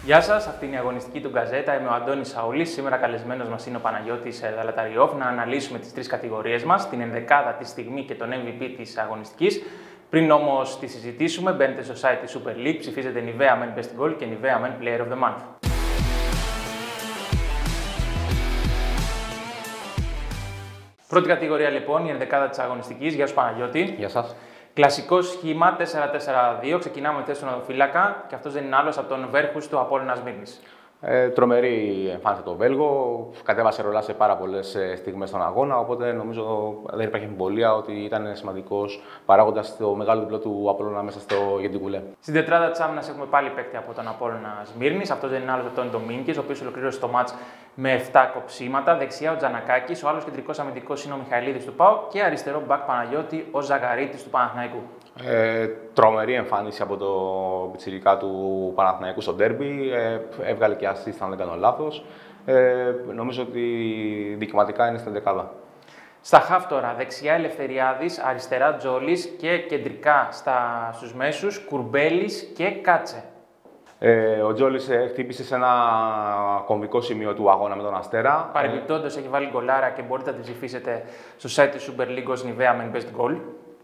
Γεια σας, αυτή είναι η αγωνιστική του Γκαζέτα. Είμαι ο Αντώνης Σαούλης. Σήμερα καλεσμένος μας είναι ο Παναγιώτης Δαλαταριόφ να αναλύσουμε τις τρεις κατηγορίες μας, την ενδεκάδα, τη στιγμή και τον MVP της αγωνιστικής. Πριν όμως τη συζητήσουμε, μπαίνετε στο site της Super League, ψηφίζετε Nivea Men Best Goal και Nivea Men Player of the Month. Πρώτη κατηγορία λοιπόν, η ενδεκάδα της αγωνιστικής. Γεια σου Παναγιώτη. Γεια σας. Κλασικό σχήμα 4-4-2. Ξεκινάμε με θέση του οδοφύλακα και αυτός δεν είναι άλλος από τον Βέρχους του Απόλλωνα Σμύρνης. Τρομερή εμφάνιση το Βέλγο. Κατέβασε ρολά σε πάρα πολλές στιγμές στον αγώνα. Οπότε νομίζω δεν υπάρχει αμφιβολία ότι ήταν σημαντικός παράγοντας στο μεγάλο διπλό του Απόλλωνα μέσα στο Γεντικουλέ. Στην τετράδα της άμυνας έχουμε πάλι παίκτη από τον Απόλλωνα Σμύρνης. Αυτός δεν είναι άλλος από τον Ντομίνκης, ο οποίος ολοκλήρωσε το μάτς με 7 κοψίματα. Δεξιά ο Τζανακάκης, ο άλλος κεντρικός αμυντικός είναι ο Μιχαηλίδης του ΠΑΟΚ και αριστερό μπακ Παναγιώτη ο Ζαγαρίτης του Παναθηναϊκού. Τρομερή εμφάνιση από το πιτσιρικά του Παναθηναϊκού στο ντέρμπι. Έβγαλε και assist, αν δεν κάνω λάθος. Νομίζω ότι δικαιωματικά είναι στην δεκάδα. Στα χαφ τώρα, δεξιά Ελευθεριάδης, αριστερά Τζόλης και κεντρικά στους μέσους Κουρμπέλης και Κάτσε. Ο Τζόλης χτύπησε σε ένα κομβικό σημείο του αγώνα με τον Αστέρα. Παρεμπιπτόντως έχει βάλει γκολάρα και μπορείτε να την ψηφίσετε στο site της Super League ως Nivea Men Best Goal.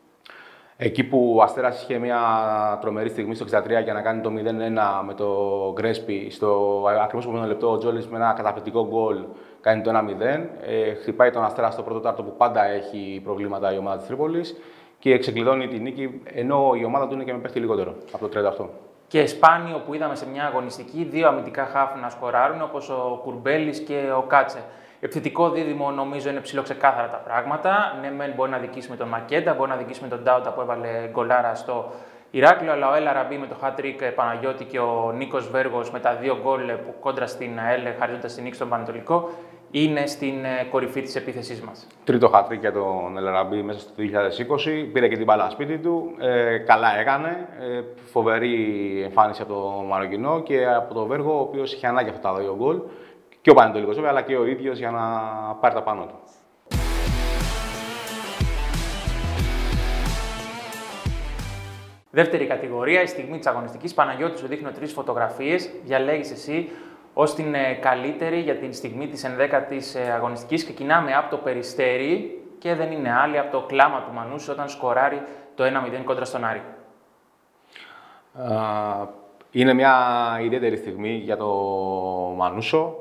Εκεί που ο Αστέρας είχε μια τρομερή στιγμή στο 63 για να κάνει το 0-1 με το Γκρέσπι, στο ακριβώς επόμενο λεπτό ο Τζόλης με ένα καταπληκτικό γκολ κάνει το 1-0. Χτυπάει τον Αστέρα στο πρώτο τάρτο που πάντα έχει προβλήματα η ομάδα της Τρίπολης και ξεκλειδώνει τη νίκη, ενώ η ομάδα του είναι και με παίχτη λιγότερο από το 38. Και σπάνιο που είδαμε σε μια αγωνιστική δύο αμυντικά χάφ να σκοράρουν, όπως ο Κουρμπέλης και ο Κάτσε. Επιθετικό δίδυμο νομίζω είναι ψηλοξεκάθαρα τα πράγματα. Ναι, μεν μπορεί να δικήσει με τον Μακέντα, μπορεί να δικήσει με τον Ντάουτα που έβαλε γκολάρα στο Ηράκλειο, αλλά ο Ελαραμπή με το hat-trick Παναγιώτη και ο Νίκος Βέργος με τα δύο γκολ που κόντρα στην ΑΕΛ χαρίζοντας την νίκη στον Πανετολικό είναι στην κορυφή της επίθεσής μας. Τρίτο hat-trick για τον Ελαραμπή μέσα στο 2020. Πήρε και την μπάλα σπίτι του. Καλά έκανε. Φοβερή εμφάνιση από τον Μαροκινό και από τον Βέργο, ο οποίος είχε ανάγκη αυτά τα δύο γκολ. Και ο Πανετολικός βέβαια, αλλά και ο ίδιος για να πάρει τα πάνω του. Δεύτερη κατηγορία, η στιγμή της αγωνιστικής. Παναγιώτη, σου δείχνω 3 φωτογραφίες. Διαλέγεις εσύ ως την καλύτερη για την στιγμή της 11ης αγωνιστικής. Ξεκινάμε από το Περιστέρι και δεν είναι άλλη από το κλάμα του Μανούσου όταν σκοράρει το 1-0 κόντρα στον Άρη. Είναι μια ιδιαίτερη στιγμή για το Μανούσο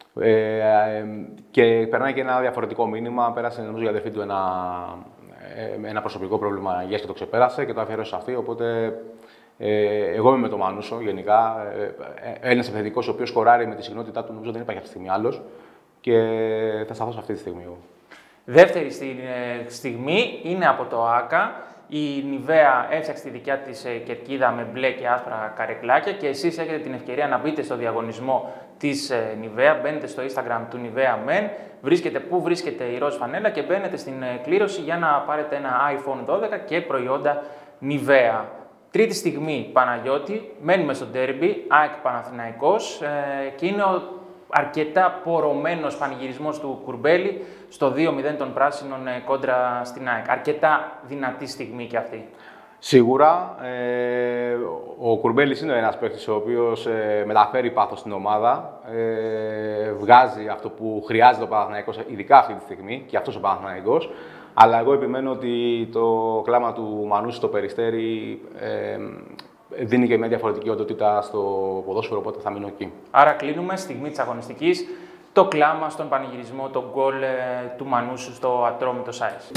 και περνάει και ένα διαφορετικό μήνυμα. Πέρασε νομίζω η αδερφή του ένα προσωπικό πρόβλημα υγείας και το ξεπέρασε και το αφιέρωσε σε αυτή, οπότε εγώ είμαι με το Μανούσο γενικά. Ένας επιθετικός ο οποίος σκοράρει με τη συχνότητά του, νομίζω δεν υπάρχει αυτή τη στιγμή άλλος και θα σταθώ σε αυτή τη στιγμή εγώ. Δεύτερη στιγμή είναι από το ΆΚΑ. Η Νιβέα έφτιαξε τη δικιά της κερκίδα με μπλε και άσπρα καρεκλάκια και εσείς έχετε την ευκαιρία να μπείτε στο διαγωνισμό της Νιβέα. Μπαίνετε στο Instagram του Nivea Men, βρίσκετε πού βρίσκεται η ροζ φανέλα και μπαίνετε στην κλήρωση για να πάρετε ένα iPhone 12 και προϊόντα Nivea. Τρίτη στιγμή, Παναγιώτη, μένουμε στο ντέρμπι, ΑΕΚ Παναθηναϊκός και είναι ο αρκετά πορωμένος πανηγυρισμός του Κουρμπέλη στο 2-0 των πράσινων κόντρα στην ΑΕΚ. Αρκετά δυνατή στιγμή και αυτή. Σίγουρα. Ο Κουρμπέλης είναι ένας παίκτης ο οποίος μεταφέρει πάθος στην ομάδα. Βγάζει αυτό που χρειάζεται ο Παναθηναϊκός, ειδικά αυτή τη στιγμή, και αυτός ο Παναθηναϊκός. Αλλά εγώ επιμένω ότι το κλάμα του Μανούσου στο Περιστέρι δίνει και μια διαφορετική οντότητα στο ποδόσφαιρο, οπότε θα μείνω εκεί. Άρα κλείνουμε, στιγμή της αγωνιστικής, το κλάμα στον πανηγυρισμό, το γκολ του Μανούσου στο Ατρόμητο Σάις.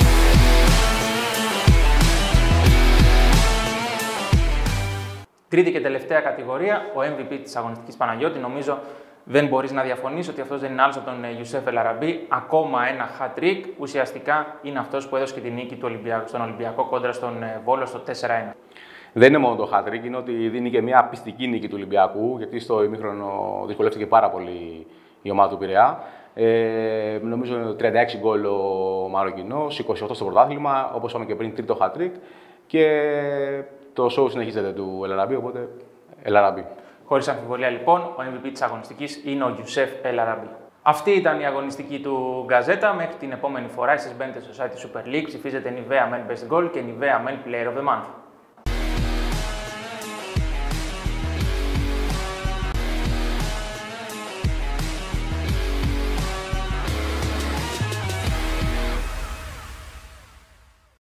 Τρίτη και τελευταία κατηγορία, ο MVP της αγωνιστικής Παναγιώτη. Νομίζω δεν μπορείς να διαφωνήσεις ότι αυτός δεν είναι άλλος από τον Ιουσέφ Ελαραμπή. Ακόμα ένα hat-trick, ουσιαστικά είναι αυτός που έδωσε και τη νίκη του στον Ολυμπιακό κόντρα στον Βόλο στο 4-1. Δεν είναι μόνο το hat-trick, είναι ότι δίνει και μια πιστική νίκη του Ολυμπιακού, γιατί στο ημίχρονο δυσκολεύτηκε πάρα πολύ η ομάδα του Πειραιά. Νομίζω 36 γκολ ο Μαροκινός, 28 στο πρωτάθλημα, όπως είπαμε και πριν, τρίτο hat-trick. Και το show συνεχίζεται του Ελαραμπή, οπότε Ελαραμπή. Χωρίς αμφιβολία λοιπόν, ο MVP της αγωνιστικής είναι ο Ιουσέφ Ελαραμπή. Αυτή ήταν η αγωνιστική του Γκαζέτα. Μέχρι την επόμενη φορά, εσείς μπαίνετε στο site της Super League, ψηφίζετε Nivea Men Best Goal και Nivea Men Player of the Month.